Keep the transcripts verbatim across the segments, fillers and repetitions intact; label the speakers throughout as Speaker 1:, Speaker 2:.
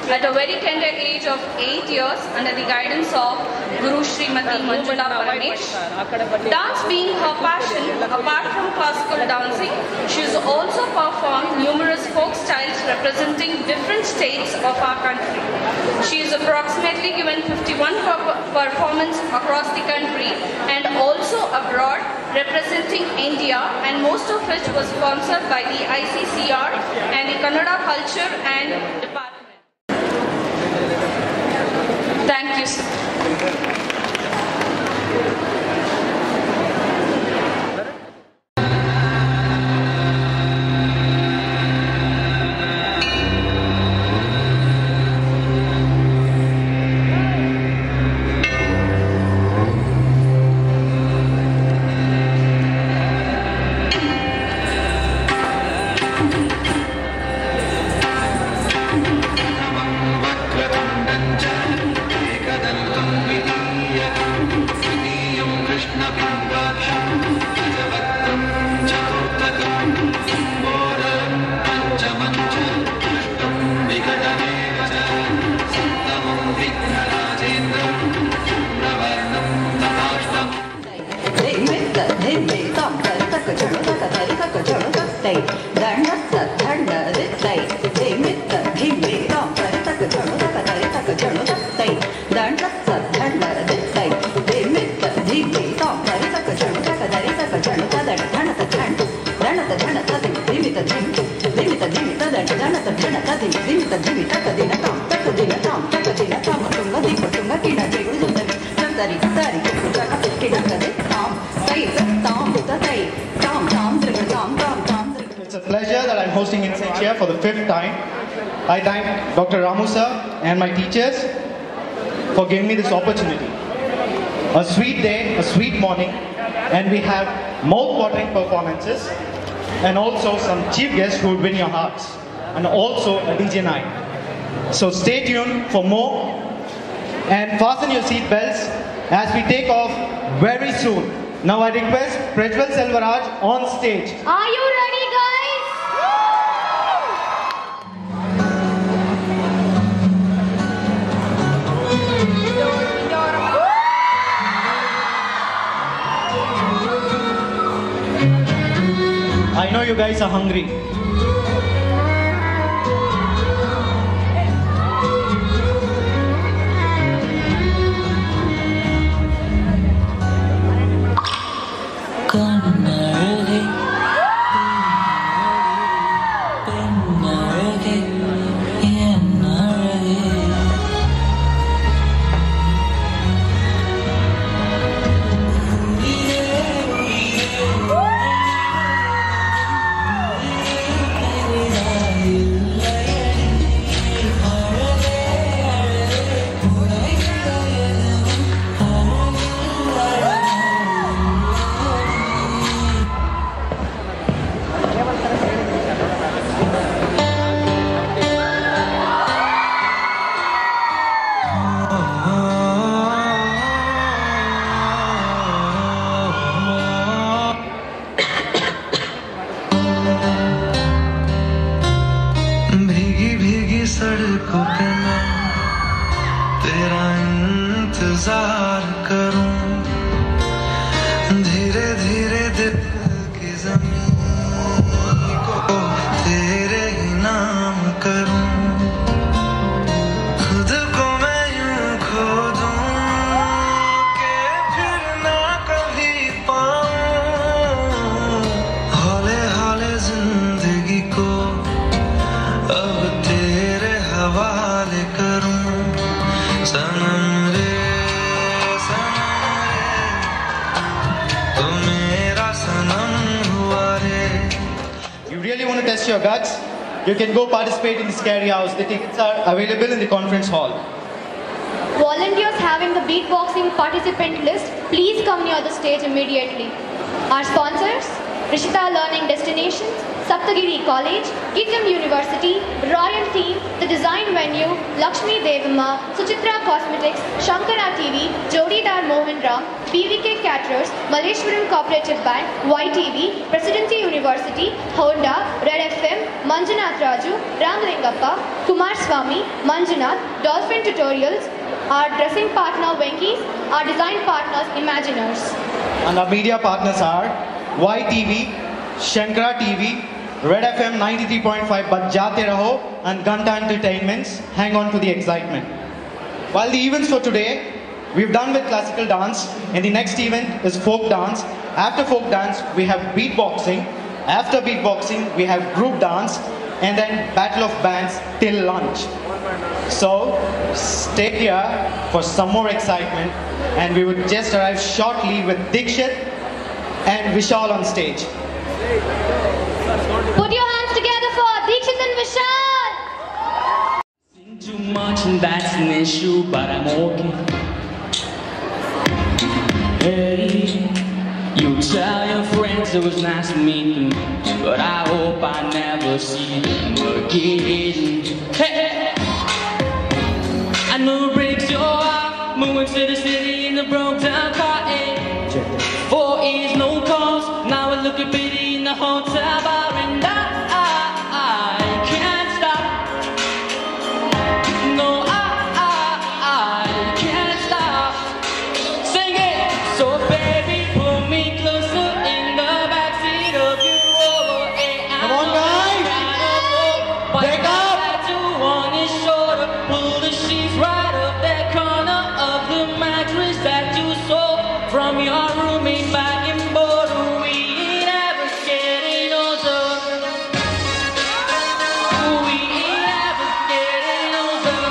Speaker 1: at a very tender age of eight years under the guidance of Guru Srimati Manjula Paramesh. Dance being her passion, apart from classical dancing, she has also performed numerous folk styles representing different states of our country. She has approximately given fifty-one performances across the country and also abroad representing India, and most of which was sponsored by the I C C R and the Kannada Culture and Department. Thank you, sir.
Speaker 2: It's a pleasure that I'm hosting Insight here for the fifth time. I thank Doctor Ramu sir and my teachers for giving me this opportunity. A sweet day, a sweet morning, and we have mouth-watering performances and also some chief guests who will win your hearts, and also a D J night. So stay tuned for more and fasten your seat belts as we take off very soon. Now I request Prajwal Selvaraj on stage.
Speaker 3: Are you ready, guys?
Speaker 2: I know you guys are hungry.
Speaker 4: सड़कों पे मैं तेरा इंतजार करूं, धीरे धीरे दिल की ज़मीन को तेरे ही नाम करूं, खुद को मैं यूं खो दूं कि फिर ना कभी पाऊं, हौले हौले जिंदगी को अब तेरे हवाले करूं, सनम रे सनम रे तू मेरा सनम हुआ रे.
Speaker 2: You really want to test your guts? You can go participate in the Scary House. The tickets are available in the conference hall.
Speaker 3: Volunteers having the beatboxing participant list, please come near the stage immediately. Our sponsors: Rishita Learning Destinations, Saptagiri College, Gitam University, Royal Team, The Design Venue, Lakshmi Devamma, Suchitra Cosmetics, Shankara T V, Jodidar Mohan Ram, B V K Caterers, Malleshwaram Cooperative Bank, Y T V, Presidency University, Honda, Red F M, Manjunath Raju, Ramalingappa, Kumar Swami, Manjunath, Dolphin Tutorials, our dressing partner Venkis, our design partners Imaginers.
Speaker 2: And our media partners are Y T V, Shankara T V, Red F M ninety-three point five Bajjate Raho, and Ganta Entertainments. Hang on to the excitement. While the events for today, we've done with classical dance, and the next event is folk dance. After folk dance, we have beatboxing. After beatboxing, we have group dance, and then battle of bands till lunch. So, stay here for some more excitement, and we would just arrive shortly with Dikshit and Vishal on stage.
Speaker 3: Put your hands together for Dikshit and Vishal!
Speaker 5: Too much and that's an issue, but I'm okay. Hey, you tell your friends it was nice to meet them, but I hope I never see them again. Hey, I know it breaks your heart, moving to the city in the broke down car. Hey, four years no calls, now I look at pity in the hotel bar, and I, I, I can't stop. No, I, I, I can't stop. Sing it, so baby, pull me closer in the backseat of your Rover.
Speaker 2: Come on, guys! Wake up!
Speaker 5: Tattoo on his shoulder, pull the sheets right up that corner of the mattress that you stole from your roommate back in Boulder. We ain't ever getting older. We ain't ever getting older.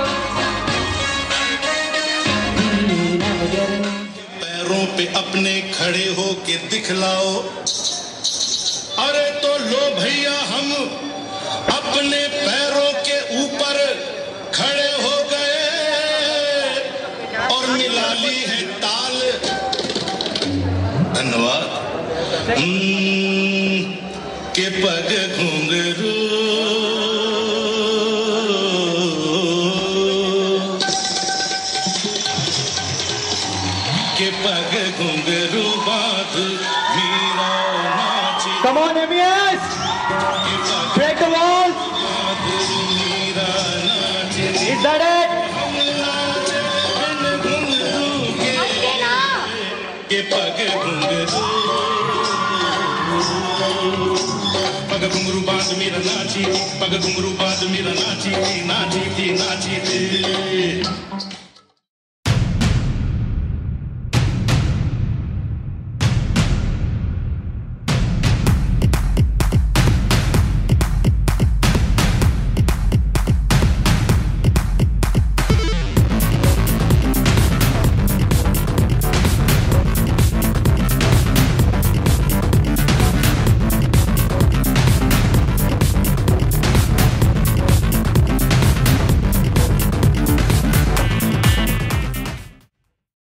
Speaker 5: We ain't ever getting older.
Speaker 6: पैरों पे अपने खड़े हो के दिखलाओ, अरे तो लो भैया हम अपने पैरों के ऊपर खड़े हो गए और मिला ली है ताल। धन्यवाद। हम्म, के पग घुंघरू के पग घुंघरू बांध मीरा नाची।
Speaker 2: Come on, M E S!
Speaker 6: के पग
Speaker 2: Break the walls!
Speaker 6: बांध मीरा नाची।
Speaker 2: Is that it?
Speaker 6: हम नाचे बिन घुंघरू के, के पग घुंघरू। पग घुंघरू बांध मीरा नाची, पग घुंघरू बांध मीरा नाची थी, नाची थी, नाची थी।